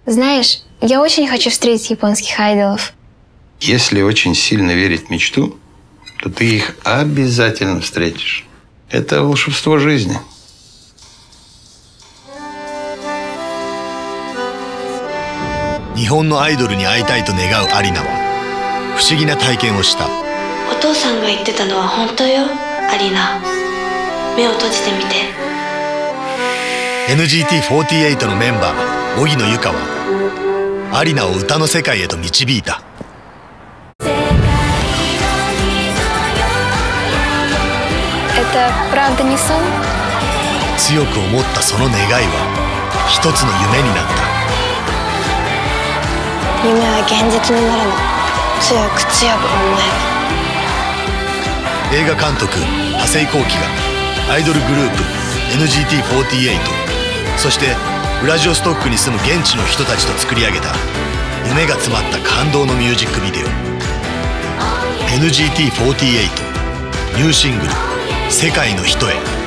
Знаешь, я очень хочу встретить японских айдолов. Если очень сильно верить в мечту, то ты их обязательно встретишь. Это волшебство жизни. Японского айдолуに会いたいと願うアリナは不思議な体験をした。 お父さんが言ってたのは本当よ、アリナ。目を閉じてみて。 NGT48 のメンバー荻野由香はアリナを歌の世界へと導いた。 Это правда не сон? 強く思ったその願いは一つの夢になった。 夢は現実になるの。強く強く思えば。映画監督長谷浩輝がアイドルグループ NGT48 そしてウラジオストックに住む現地の人たちと作り上げた夢が詰まった感動のミュージックビデオ。 NGT48 ニューシングル「世界の人へ」。